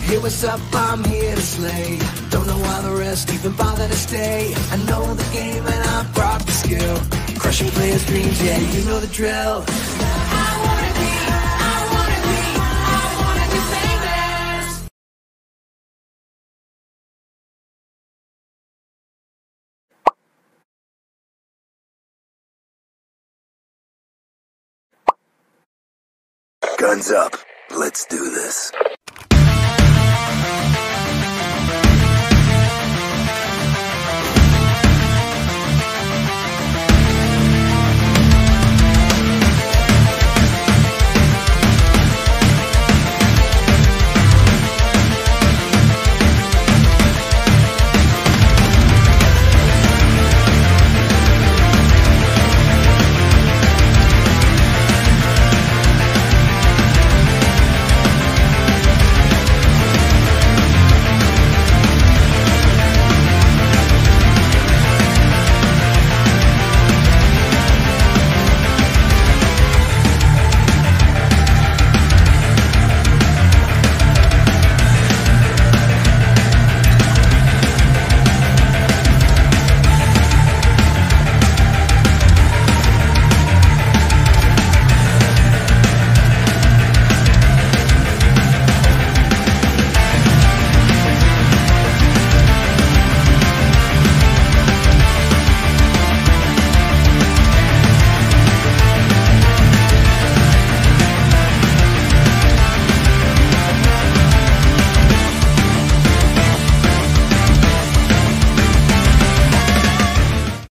Hey, what's up? I'm here to slay. Don't know why the rest even bother to stay. I know the game and I brought the skill. Crushing players' dreams, yeah, you know the drill. I wanna be famous. Guns up. Let's do this.